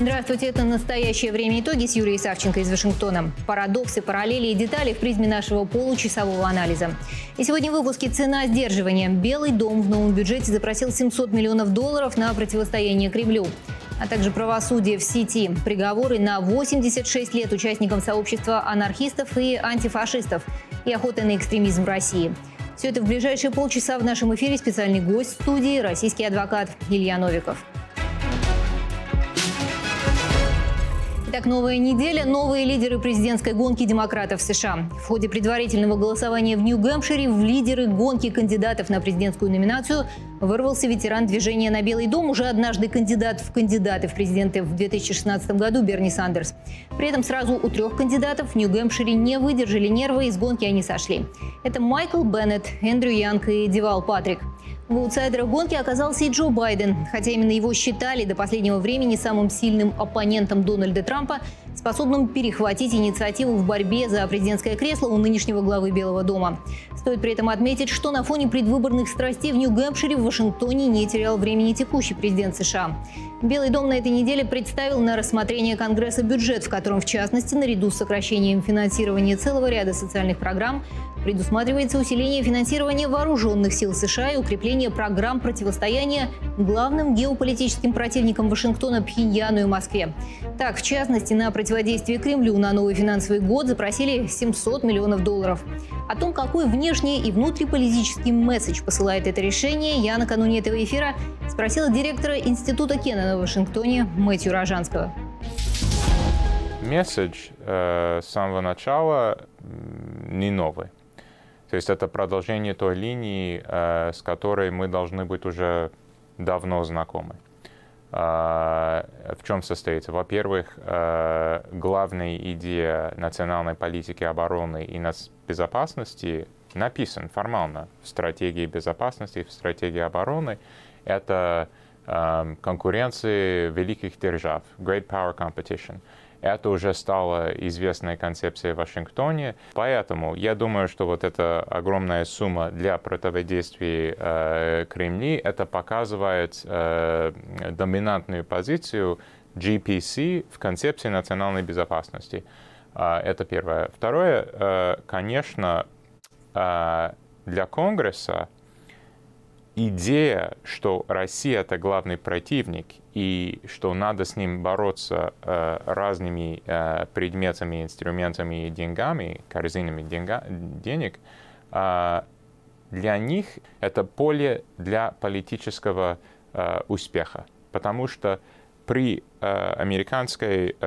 Здравствуйте, это «Настоящее время. Итоги» с Юлией Савченко из Вашингтона. Парадоксы, параллели и детали в призме нашего получасового анализа. И сегодня в выпуске «Цена сдерживания». Белый дом в новом бюджете запросил $700 миллионов на противостояние Кремлю. А также правосудие в сети. Приговоры на 86 лет участникам сообщества анархистов и антифашистов. И охота на экстремизм в России. Все это в ближайшие полчаса в нашем эфире. Специальный гость в студии – российский адвокат Илья Новиков. Итак, новая неделя. Новые лидеры президентской гонки демократов США. В ходе предварительного голосования в Нью-Гэмпшире в лидеры гонки кандидатов на президентскую номинацию вырвался ветеран движения на Белый дом, уже однажды кандидат в кандидаты в президенты в 2016 году Берни Сандерс. При этом сразу у 3 кандидатов в Нью-Гэмпшире не выдержали нервы, из гонки они сошли. Это Майкл Беннет, Эндрю Янг и Девал Патрик. В аутсайдерах гонки оказался и Джо Байден, хотя именно его считали до последнего времени самым сильным оппонентом Дональда Трампа, способным перехватить инициативу в борьбе за президентское кресло у нынешнего главы Белого дома. Стоит при этом отметить, что на фоне предвыборных страстей в Нью-Гэмпшире в Вашингтоне не терял времени текущий президент США. Белый дом на этой неделе представил на рассмотрение Конгресса бюджет, в котором, в частности, наряду с сокращением финансирования целого ряда социальных программ, предусматривается усиление финансирования вооруженных сил США и укрепление программ противостояния главным геополитическим противникам Вашингтона Пхеньяну и Москве. Так, в частности, на противодействие Кремлю на новый финансовый год запросили $700 миллионов. О том, какой внешний и внутриполитический месседж посылает это решение, я накануне этого эфира спросила директора Института Кеннона в Вашингтоне Мэтью Рожанского. Месседж с самого начала не новый. То есть это продолжение той линии, с которой мы должны быть уже давно знакомы. В чем состоит? Во-первых, главная идея национальной политики обороны и безопасности написан формально в стратегии безопасности, в стратегии обороны. Это конкуренция великих держав, Great Power Competition. Это уже стала известная концепция в Вашингтоне. Поэтому я думаю, что вот эта огромная сумма для противодействия Кремлю, это показывает доминантную позицию GPC в концепции национальной безопасности. Это первое. Второе, конечно, для Конгресса идея, что Россия — это главный противник, и что надо с ним бороться разными предметами, инструментами и деньгами, корзинами денег, для них это поле для политического успеха. Потому что при американской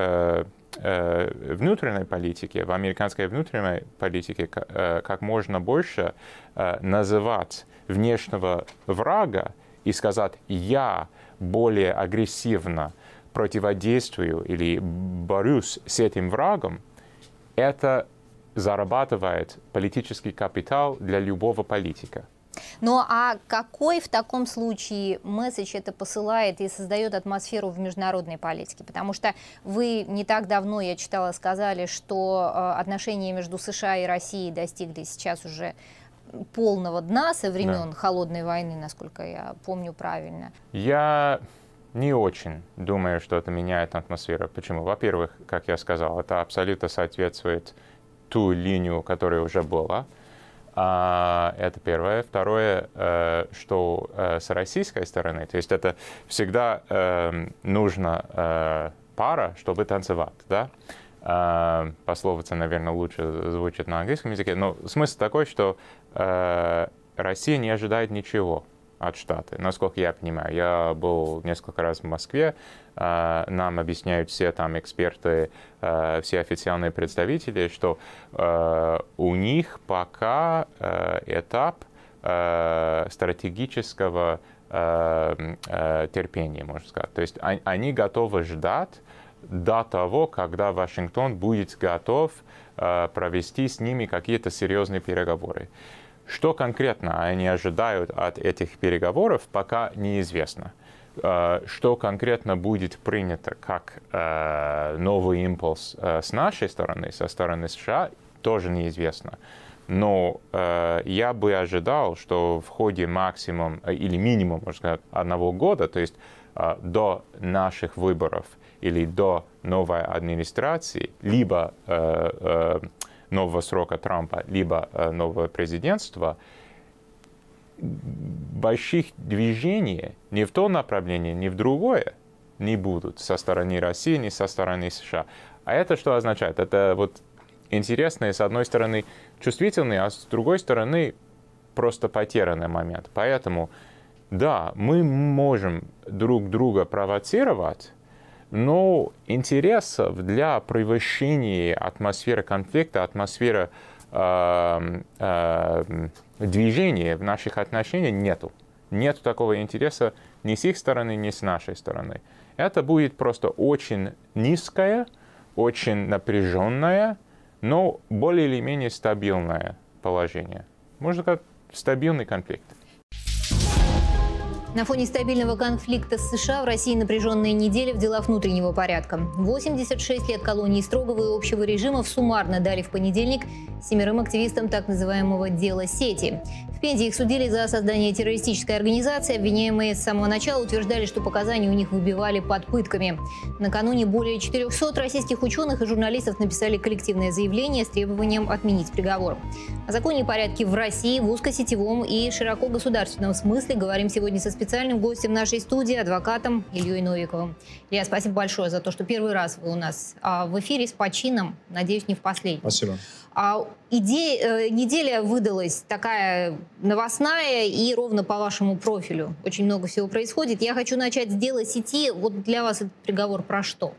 внутренней политике, в американской внутренней политике как можно больше называть внешнего врага и сказать «я более агрессивно противодействую или борюсь с этим врагом», это зарабатывает политический капитал для любого политика. Ну а какой в таком случае месседж это посылает и создает атмосферу в международной политике? Потому что вы не так давно, я читала, сказали, что отношения между США и Россией достигли сейчас уже полного дна со времен Холодной войны, насколько я помню правильно. Я не очень думаю, что это меняет атмосферу. Почему? Во-первых, как я сказал, это абсолютно соответствует ту линию, которая уже была. Это первое. Второе, что с российской стороны, то есть это всегда нужна пара, чтобы танцевать, да? Пословица, наверное, лучше звучит на английском языке, но смысл такой, что Россия не ожидает ничего от Штата, насколько я понимаю. Я был несколько раз в Москве, нам объясняют все там эксперты, все официальные представители, что у них пока этап стратегического терпения, можно сказать. То есть они готовы ждать до того, когда Вашингтон будет готов провести с ними какие-то серьезные переговоры. Что конкретно они ожидают от этих переговоров, пока неизвестно. Что конкретно будет принято как новый импульс с нашей стороны, со стороны США, тоже неизвестно. Но я бы ожидал, что в ходе максимум или минимум, можно сказать, 1 года, то есть до наших выборов или до новой администрации, либо нового срока Трампа, либо нового президентства, больших движений ни в то направление, ни в другое не будут со стороны России, ни со стороны США. А это что означает? Это вот интересный, с одной стороны, чувствительный, а с другой стороны, просто потерянный момент. Поэтому, да, мы можем друг друга провоцировать, но интересов для превышения атмосферы конфликта, атмосферы движения в наших отношениях нету. Нет такого интереса ни с их стороны, ни с нашей стороны. Это будет просто очень низкое, очень напряженное, но более или менее стабильное положение. Можно сказать, стабильный конфликт. На фоне стабильного конфликта с США в России напряженные недели в делах внутреннего порядка. 86 лет колонии строгого и общего режима суммарно дали в понедельник 7 активистам так называемого «дела сети». В Пензе их судили за создание террористической организации. Обвиняемые с самого начала утверждали, что показания у них выбивали под пытками. Накануне более 400 российских ученых и журналистов написали коллективное заявление с требованием отменить приговор. О законе и порядке в России в узкосетевом и широко государственном смысле говорим сегодня со специальным гостем нашей студии, адвокатом Ильей Новиковым. Илья, спасибо большое за то, что первый раз вы у нас в эфире с почином. Надеюсь, не в последний. Спасибо. Неделя выдалась такая новостная и ровно по вашему профилю. Очень много всего происходит. Я хочу начать с дела сети. Вот для вас этот приговор про что?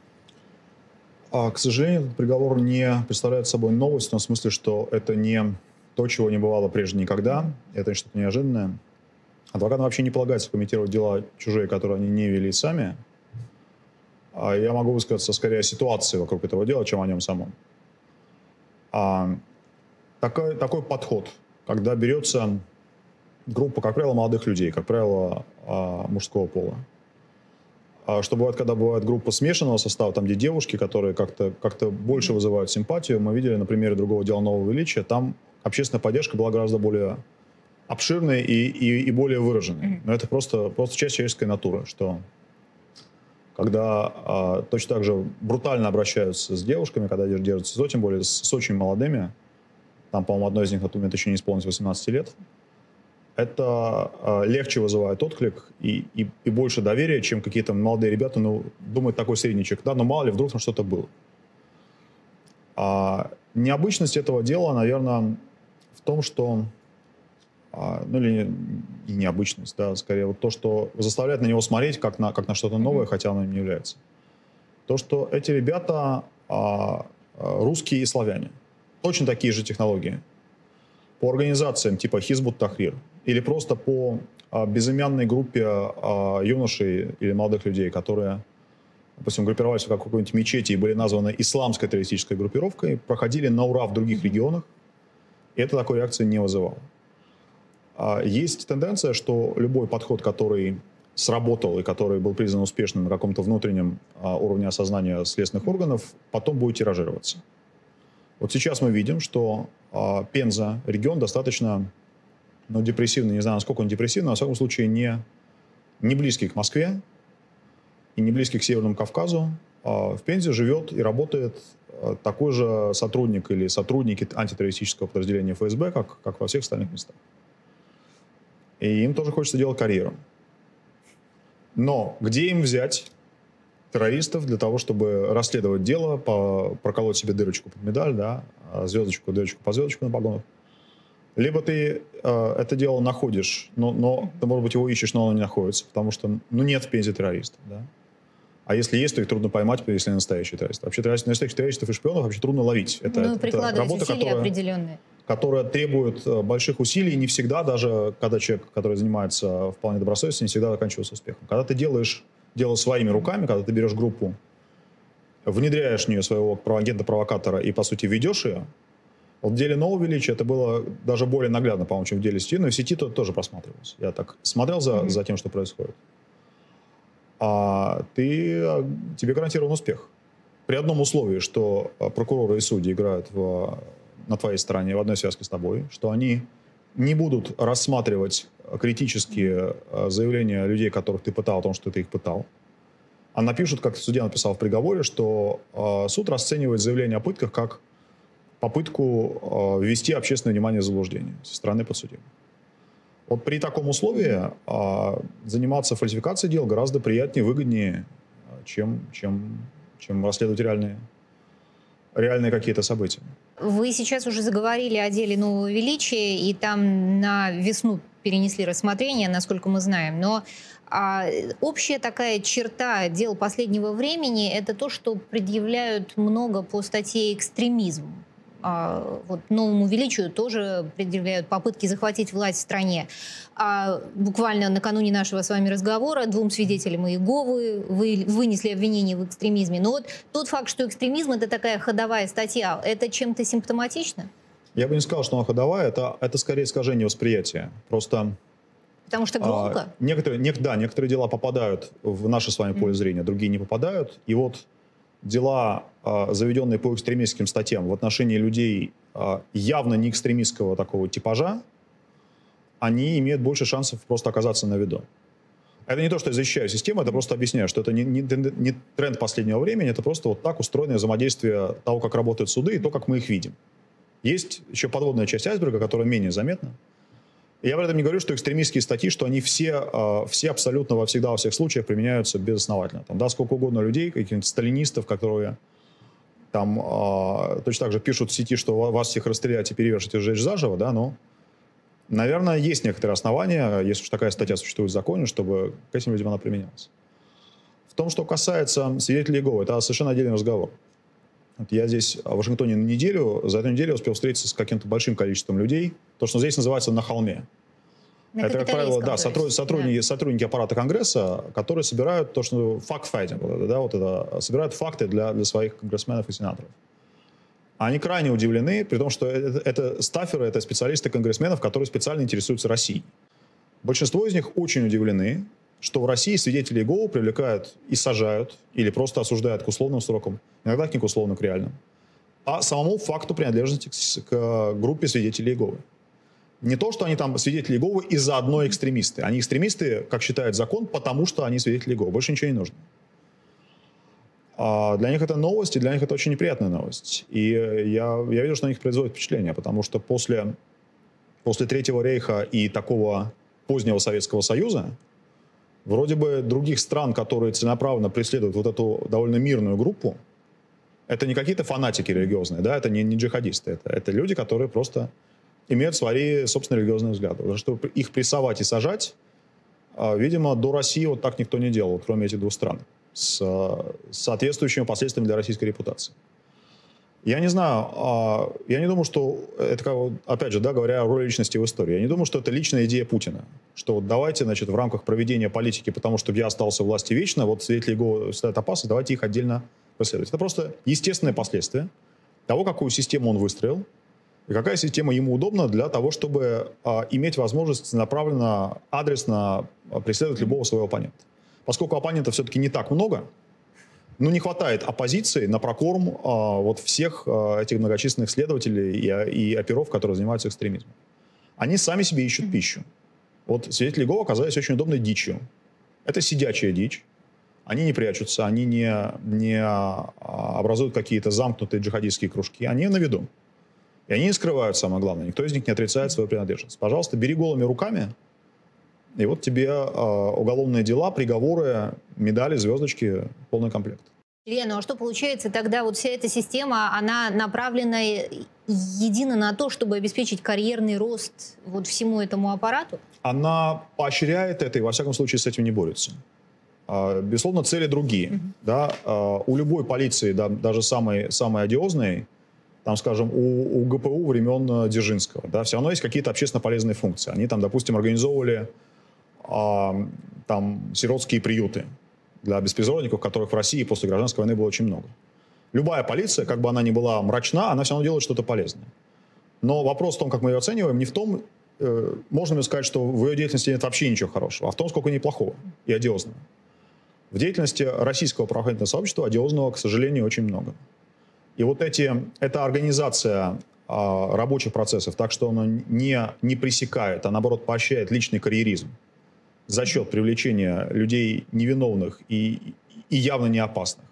К сожалению, этот приговор не представляет собой новость, в том смысле, что это не то, чего не бывало прежде никогда. Это что-то неожиданное. Адвокатам вообще не полагается комментировать дела чужие, которые они не вели сами. Я могу высказаться скорее о ситуации вокруг этого дела, чем о нем самом. Такой подход, когда берется группа, как правило, молодых людей, как правило, мужского пола. Что бывает, когда бывает группа смешанного состава, там, где девушки, которые как-то больше вызывают симпатию. Мы видели на примере другого дела «Нового величия», там общественная поддержка была гораздо более обширной и более выраженной. Но это просто часть человеческой натуры, что когда точно так же брутально обращаются с девушками, когда держатся, тем более с очень молодыми, там, по-моему, одной из них на тот момент еще не исполнилось 18 лет, это легче вызывает отклик и больше доверия, чем какие-то молодые ребята, думают, такой средний человек, да, но мало ли, вдруг там что-то было. Необычность этого дела, наверное, в том, что, или необычность, да, скорее, вот то, что заставляет на него смотреть, как на что-то новое, хотя оно им не является. То, что эти ребята русские и славяне. Точно такие же технологии. По организациям типа Хизбут Тахрир или просто по безымянной группе юношей или молодых людей, которые, допустим, группировались в какой-нибудь мечети и были названы исламской террористической группировкой, проходили на ура в других регионах, и это такой реакции не вызывало. Есть тенденция, что любой подход, который сработал и который был признан успешным на каком-то внутреннем уровне осознания следственных органов, потом будет тиражироваться. Вот сейчас мы видим, что Пенза, регион достаточно депрессивный, не знаю, насколько он депрессивный, но, во всяком случае, не близкий к Москве и не близкий к Северному Кавказу. В Пензе живет и работает такой же сотрудник или сотрудники антитеррористического подразделения ФСБ, как во всех остальных местах. И им тоже хочется делать карьеру. Но где им взять террористов для того, чтобы расследовать дело, проколоть себе дырочку под медаль, да, звездочку, дырочку по звездочку на погонах? Либо ты это дело находишь, но ты, может быть, его ищешь, но оно не находится, потому что нет в Пензе террористов. Да? А если есть, то их трудно поймать, если настоящий террорист. Вообще настоящих террористов и шпионов вообще трудно ловить. Это работа, которая требует больших усилий, и не всегда, даже когда человек, который занимается вполне добросовестно, не всегда заканчивается успехом. Когда ты делаешь дело своими руками, когда ты берешь группу, внедряешь в нее своего агента-провокатора и, по сути, ведешь ее, вот в деле «Нового величия» это было даже более наглядно, по-моему, чем в деле сети, но в сети тоже просматривалось. Я так смотрел за тем, что происходит. Тебе гарантирован успех. При одном условии, что прокуроры и судьи играют на твоей стороне, в одной связке с тобой, что они не будут рассматривать критические заявления людей, которых ты пытал, о том, что ты их пытал. А напишут, как судья написал в приговоре, что суд расценивает заявление о пытках как попытку ввести общественное внимание в заблуждение со стороны подсудимого. Вот при таком условии заниматься фальсификацией дел гораздо приятнее, выгоднее, чем расследовать реальные какие-то события. Вы сейчас уже заговорили о деле Нового Величия, и там на весну перенесли рассмотрение, насколько мы знаем. Но общая такая черта дел последнего времени – это то, что предъявляют много по статье «экстремизм». Вот Новому Величию тоже предъявляют попытки захватить власть в стране. Буквально накануне нашего с вами разговора 2 свидетелям Иеговы вынесли обвинение в экстремизме. Но вот тот факт, что экстремизм – это такая ходовая статья, это чем-то симптоматично? Я бы не сказал, что она ходовая, это скорее искажение восприятия. Просто... Потому что громко? Некоторые дела попадают в наше с вами поле зрения, другие не попадают. И вот дела, заведенные по экстремистским статьям в отношении людей явно не экстремистского такого типажа, они имеют больше шансов просто оказаться на виду. Это не то, что я защищаю систему, это просто объясняю, что это не тренд последнего времени, это просто вот так устроенное взаимодействие того, как работают суды, и то, как мы их видим. Есть еще подводная часть айсберга, которая менее заметна. И я в этом не говорю, что экстремистские статьи, что они все абсолютно всегда во всех случаях применяются безосновательно. Там, да, сколько угодно людей, каких-нибудь сталинистов, которые там точно так же пишут в сети, что вас всех расстрелять и перевешать и сжечь заживо, да, но, наверное, есть некоторые основания, если уж такая статья существует в законе, чтобы к этим людям она применялась. В том, что касается свидетелей Иеговы, это совершенно отдельный разговор. Вот я здесь в Вашингтоне на неделю, за эту неделю успел встретиться с каким-то большим количеством людей. То, что здесь называется «на холме». Это, как правило, да, сотрудники аппарата Конгресса, которые собирают то, что факт-файтинг, собирают факты для своих конгрессменов и сенаторов. Они крайне удивлены, при том, что это стафферы, это специалисты конгрессменов, которые специально интересуются Россией. Большинство из них очень удивлены, что в России свидетелей Иеговы привлекают и сажают, или просто осуждают к условным срокам, иногда не к условным, к реальным, а самому факту принадлежности к группе свидетелей Иеговы. Не то, что они там свидетели Иеговы и заодно экстремисты. Они экстремисты, как считает закон, потому что они свидетели Иеговы. Больше ничего не нужно. Для них это новость, и для них это очень неприятная новость. И я вижу, что на них производит впечатление, потому что после Третьего рейха и такого позднего Советского Союза вроде бы других стран, которые целенаправленно преследуют вот эту довольно мирную группу, это не какие-то фанатики религиозные, да, это не джихадисты, это люди, которые просто имеют свои собственные религиозные взгляды. Потому что их прессовать и сажать, видимо, до России вот так никто не делал, кроме этих 2 стран, с соответствующими последствиями для российской репутации. Я не знаю, я не думаю, что это, опять же, да, говоря о роли личности в истории, я не думаю, что это личная идея Путина, что вот давайте, значит, в рамках проведения политики, потому что я остался в власти вечно, вот свидетели Иеговы стоят опасны, давайте их отдельно преследовать. Это просто естественное последствие того, какую систему он выстроил, и какая система ему удобна для того, чтобы иметь возможность целенаправленно, адресно преследовать любого своего оппонента. Поскольку оппонентов все-таки не так много, но не хватает оппозиции на прокорм вот всех этих многочисленных следователей и оперов, которые занимаются экстремизмом. Они сами себе ищут пищу. Вот свидетели Иеговы оказались очень удобной дичью. Это сидячая дичь. Они не прячутся, они не образуют какие-то замкнутые джихадистские кружки. Они на виду. И они не скрывают, самое главное. Никто из них не отрицает свою принадлежность. Пожалуйста, бери голыми руками, и вот тебе уголовные дела, приговоры, медали, звездочки, полный комплект. Илья, ну а что получается тогда? Вот вся эта система, она направлена едино на то, чтобы обеспечить карьерный рост вот всему этому аппарату? Она поощряет это и, во всяком случае, с этим не борется. Безусловно, цели другие. Да? У любой полиции, да, даже самой одиозной, там, скажем, у ГПУ времен Дзержинского, да, все равно есть какие-то общественно полезные функции. Они там, допустим, организовывали там сиротские приюты для беспризорников, которых в России после гражданской войны было очень много. Любая полиция, как бы она ни была мрачна, она все равно делает что-то полезное. Но вопрос в том, как мы ее оцениваем, не в том, можно ли сказать, что в ее деятельности нет вообще ничего хорошего, а в том, сколько неплохого и одиозного. В деятельности российского правоохранительного сообщества одиозного, к сожалению, очень много. И вот эта организация рабочих процессов так, что оно не пресекает, а наоборот поощряет личный карьеризм за счет привлечения людей невиновных и явно не опасных.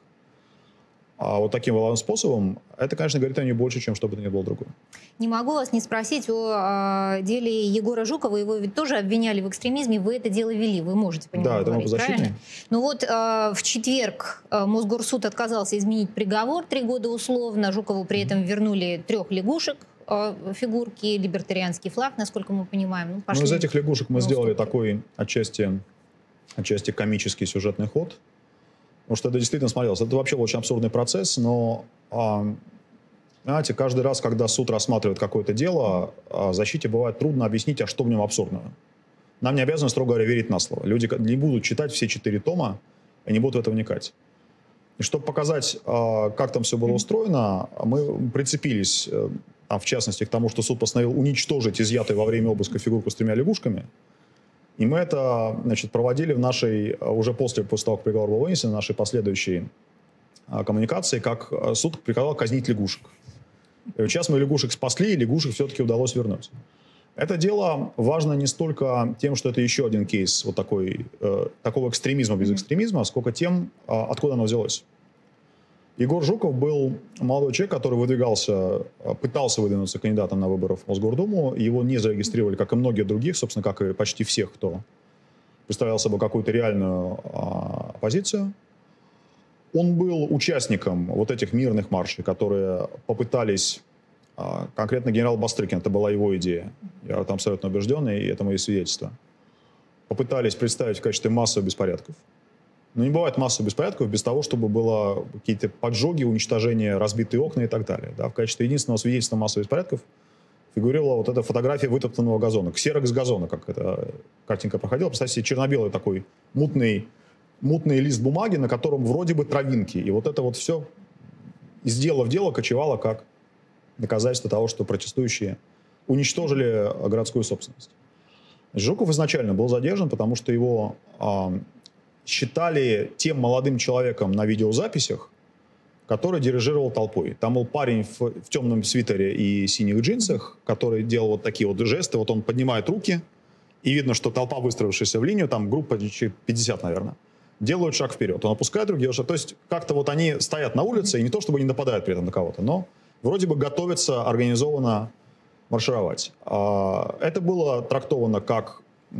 А вот таким воловым способом, это, конечно, говорит о ней больше, чем что бы то ни было другое. Не могу вас не спросить о деле Егора Жукова. Его ведь тоже обвиняли в экстремизме. Вы это дело вели, вы можете по нему говорить, это мы правильно? Ну вот в четверг Мосгорсуд отказался изменить приговор 3 года условно. Жукову при этом вернули 3 лягушек, фигурки, либертарианский флаг, насколько мы понимаем. Ну, из этих лягушек мы сделали такой отчасти комический сюжетный ход. Потому что это действительно смотрелось. Это вообще очень абсурдный процесс, но, знаете, каждый раз, когда суд рассматривает какое-то дело, защите бывает трудно объяснить, а что в нем абсурдного. Нам не обязаны, строго говоря, верить на слово. Люди не будут читать все 4 тома и не будут в это вникать. И чтобы показать, как там все было устроено, мы прицепились, в частности, к тому, что суд постановил уничтожить изъятую во время обыска фигурку с 3 лягушками. И мы это, проводили в нашей, уже после того, как приговор был вынесен, в нашей последующей коммуникации, как суд приказал казнить лягушек. И вот сейчас мы лягушек спасли, и лягушек все-таки удалось вернуть. Это дело важно не столько тем, что это еще один кейс вот такого экстремизма без экстремизма, сколько тем, откуда оно взялось. Егор Жуков был молодой человек, который пытался выдвинуться кандидатом на выборы в Мосгордуму. Его не зарегистрировали, как и многие других, собственно, как и почти всех, кто представлял собой какую-то реальную оппозицию. Он был участником вот этих мирных маршей, которые попытались, конкретно генерал Бастрыкин, это была его идея, я там абсолютно убежден, и это мои свидетельства, попытались представить в качестве массовых беспорядков. Но не бывает массовых беспорядков без того, чтобы было какие-то поджоги, уничтожение, разбитые окна и так далее. Да? В качестве единственного свидетельства массовых беспорядков фигурировала вот эта фотография вытоптанного газона. Ксерокс газона, как эта картинка проходила. Представьте себе черно-белый такой мутный лист бумаги, на котором вроде бы травинки. И вот это вот все из дела в дело кочевало как доказательство того, что протестующие уничтожили городскую собственность. Жуков изначально был задержан, потому что его считали тем молодым человеком на видеозаписях, который дирижировал толпой. Там был парень в темном свитере и синих джинсах, который делал вот такие вот жесты. Вот он поднимает руки, и видно, что толпа, выстроившаяся в линию, там группа 50, наверное, делают шаг вперед. Он опускает руки, делает шаг. То есть как-то вот они стоят на улице, и не то чтобы не нападают при этом на кого-то, но вроде бы готовятся организованно маршировать. Это было трактовано как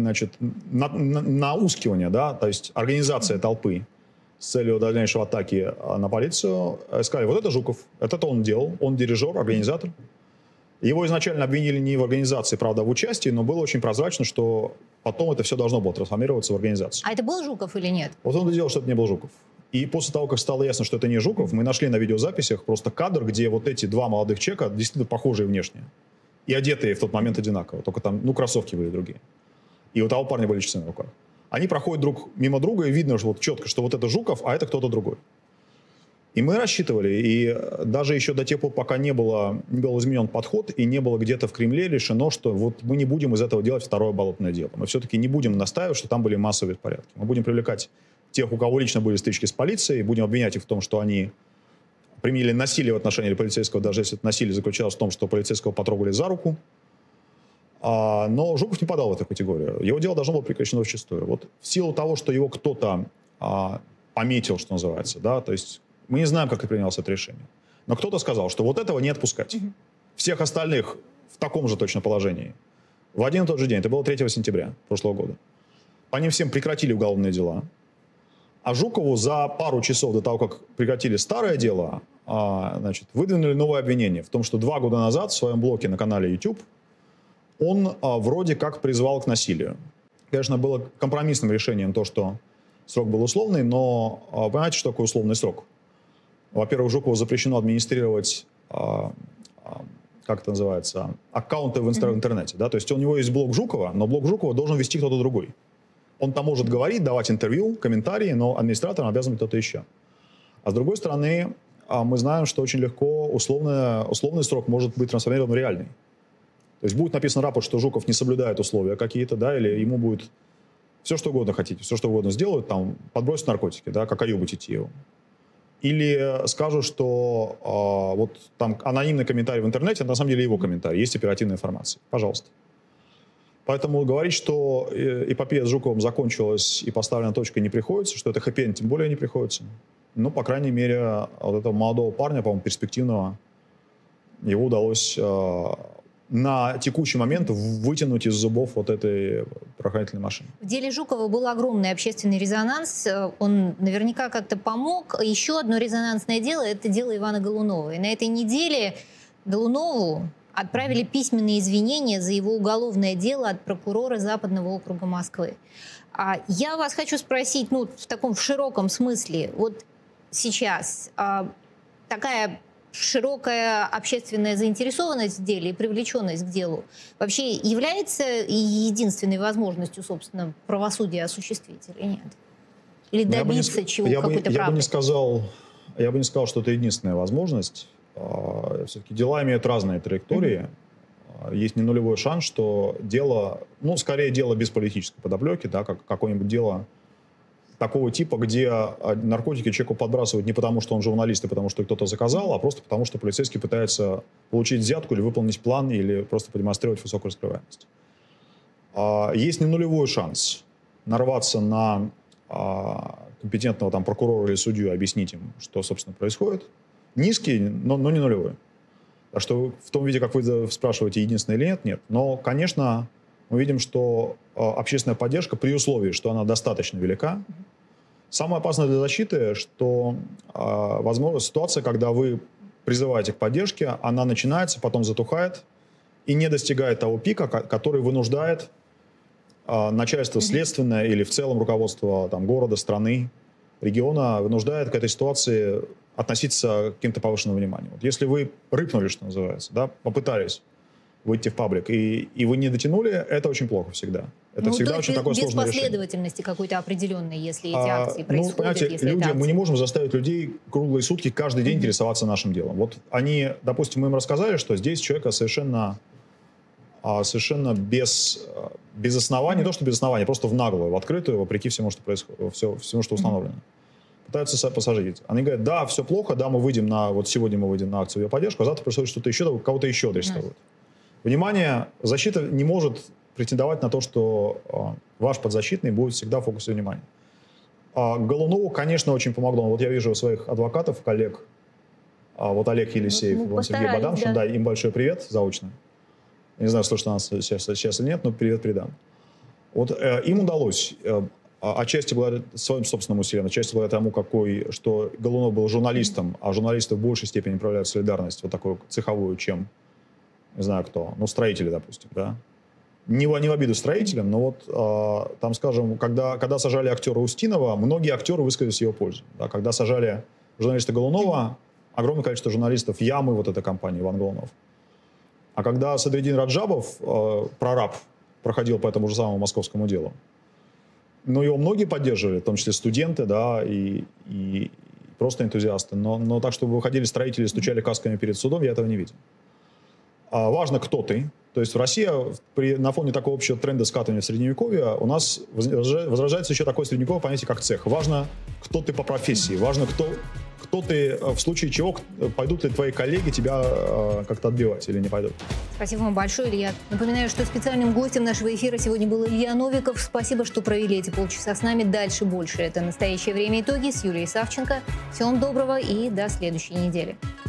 наускивание, да, то есть организация толпы с целью дальнейшей атаки на полицию. Сказали, вот это Жуков, это он делал, он дирижер, организатор. Его изначально обвинили не в организации, правда, а в участии, но было очень прозрачно, что потом это все должно было трансформироваться в организацию. А это был Жуков или нет? Вот он и делал, что это не был Жуков. И после того, как стало ясно, что это не Жуков, мы нашли на видеозаписях просто кадр, где вот эти 2 молодых человека, действительно похожие внешне, и одетые в тот момент одинаково, только там, кроссовки были другие. И у того парня были часы на руках. Они проходят друг мимо друга, и видно что вот четко, что вот это Жуков, а это кто-то другой. И мы рассчитывали, и даже еще до тех пор, пока не был изменен подход, и не было где-то в Кремле решено, что вот мы не будем из этого делать второе болотное дело. Мы все-таки не будем настаивать, что там были массовые беспорядки. Мы будем привлекать тех, у кого лично были стычки с полицией, будем обвинять их в том, что они применили насилие в отношении полицейского, даже если это насилие заключалось в том, что полицейского потрогали за руку. Но Жуков не подал в эту категорию. Его дело должно было прекращено вчистую. Вот в силу того, что его кто-то пометил, что называется, да, то есть мы не знаем, как принялось это решение. Но кто-то сказал, что вот этого не отпускать. Всех остальных в таком же точно положении. В один и тот же день, это было 3 сентября прошлого года, по ним всем прекратили уголовные дела. А Жукову за пару часов до того, как прекратили старое дело, выдвинули новое обвинение в том, что 2 года назад в своем блоге на канале YouTube он вроде как призвал к насилию. Конечно, было компромиссным решением то, что срок был условный, но понимаете, что такое условный срок? Во-первых, Жукову запрещено администрировать, как это называется, аккаунты в интернете. Да? То есть у него есть блог Жукова, но блог Жукова должен вести кто-то другой. Он там может говорить, давать интервью, комментарии, но администратором обязан быть кто-то еще. А с другой стороны, мы знаем, что очень легко условный срок может быть трансформирован в реальный. То есть будет написан рапорт, что Жуков не соблюдает условия какие-то, да, или ему будет все, что угодно хотите, все, что угодно сделают, там, подбросить наркотики, да, как Аюбу Титиеву. или скажут, что вот там анонимный комментарий в интернете, это на самом деле его комментарий, есть оперативная информация. Пожалуйста. Поэтому говорить, что эпопея с Жуковым закончилась и поставлена точка, не приходится, что это хэппи-энд тем более не приходится. Ну, по крайней мере, вот этого молодого парня, по-моему, перспективного, его удалось на текущий момент вытянуть из зубов вот этой правоохранительной машины. В деле Жукова был огромный общественный резонанс. Он наверняка как-то помог. Еще одно резонансное дело – это дело Ивана Голунова. И на этой неделе Голунову отправили письменные извинения за его уголовное дело от прокурора Западного округа Москвы. Я вас хочу спросить, ну, в таком широком смысле, вот сейчас такая широкая общественная заинтересованность в деле и привлеченность к делу вообще является единственной возможностью, собственно, правосудия осуществить или нет? Или добиться чего, какой-то правды? Я бы не сказал, что это единственная возможность. Все-таки дела имеют разные траектории. Есть не нулевой шанс, что дело, ну, скорее дело без политической подоплеки, да, как какое-нибудь дело такого типа, где наркотики человеку подбрасывают не потому, что он журналист, и потому, что кто-то заказал, а просто потому, что полицейский пытается получить взятку или выполнить план, или просто продемонстрировать высокую раскрываемость. Есть не нулевой шанс нарваться на компетентного там прокурора или судью и объяснить им, что, собственно, происходит. Низкий, но не нулевой. Так что в том виде, как вы спрашиваете, единственное или нет, нет. Но, конечно, мы видим, что общественная поддержка, при условии, что она достаточно велика. Самое опасное для защиты, что, возможно, ситуация, когда вы призываете к поддержке, она начинается, потом затухает и не достигает того пика, который вынуждает начальство следственное или в целом руководство там, города, страны, региона, вынуждает к этой ситуации относиться к каким-то повышенным вниманием. Вот если вы рыпнули, что называется, да, попытались выйти в паблик, и вы не дотянули, это очень плохо всегда. Это всегда очень такое сложное решение. Без последовательности какой-то определенной, если эти акции происходят. Ну, понимаете, мы не можем заставить людей круглые сутки каждый день интересоваться нашим делом. Вот они, допустим, мы им рассказали, что здесь человека совершенно без оснований, не то что без оснований, просто в наглую, в открытую, вопреки всему, что происходит, всему, что установлено. Пытаются посажать. Они говорят, да, все плохо, да, вот сегодня мы выйдем на акцию поддержку, а завтра происходит что-то еще, кого-то еще арестовывают. Внимание, защита не может претендовать на то, что ваш подзащитный будет всегда в фокусе внимания. Голунову, конечно, очень помогло. Вот я вижу своих адвокатов, коллег, вот Олег Елисеев, Сергей Бадамшин, да, им большой привет заочно. Я не знаю, слышно нас сейчас или нет, но привет передам. Вот им удалось, отчасти благодаря своим собственным усилиям, отчасти благодаря тому, что Голунов был журналистом, а журналисты в большей степени проявляют солидарность, вот такую цеховую, чем не знаю кто, ну, строители, допустим, да. Не в обиду строителям, но вот там, скажем, когда сажали актера Устинова, многие актеры высказались в его пользу. Да? Когда сажали журналиста Голунова, огромное количество журналистов Ямы, вот эта компания, Иван Голунов. А когда Садриддин Раджабов, прораб, проходил по этому же самому московскому делу, ну, его многие поддерживали, в том числе студенты, да, и просто энтузиасты. Но так, чтобы выходили строители и стучали касками перед судом, я этого не видел. Важно, кто ты. То есть в России на фоне такого общего тренда скатывания в Средневековье у нас возрождается еще такое средневековое понятие, как цех. Важно, кто ты по профессии. Важно, кто ты, в случае чего, пойдут ли твои коллеги тебя как-то отбивать или не пойдут. Спасибо вам большое, Илья. Напоминаю, что специальным гостем нашего эфира сегодня был Илья Новиков. Спасибо, что провели эти полчаса с нами. Дальше больше. Это «Настоящее время. Итоги» с Юлией Савченко. Всего вам доброго и до следующей недели.